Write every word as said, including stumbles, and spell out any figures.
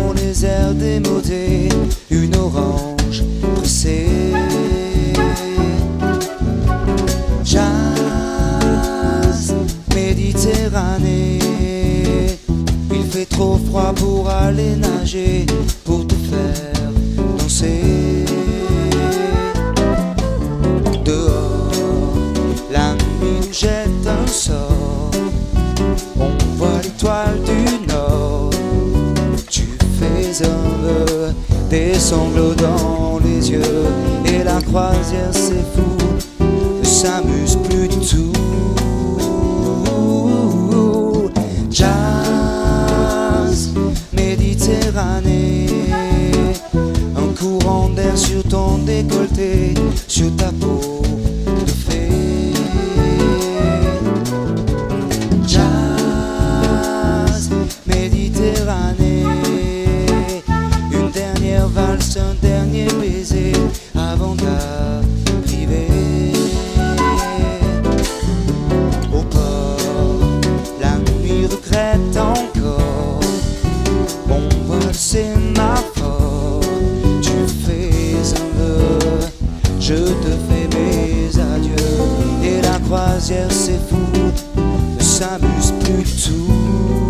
dans les airs démodés, une orange pressée. Jazz, Méditerranée, il fait trop froid pour aller nager, pour te faire danser. Dehors, la nuit nous jette un sort, on voit l'étoile du nord. Tu fais un vœu, des sanglots dans les yeux, et la croisière c'est fou, ne s'amuse plus du tout. Jazz, Méditerranée, un courant d'air sur ton décolleté, sur ta peau de fée. Jazz, Méditerranée, une dernière valse, un dernier baiser avant d'arriver au port. La nuit regrette encore, on voit le sémaphore. Tu fais un vœu, je te fais mes adieux, et la croisière c'est fou, ne s'amuse plus du tout.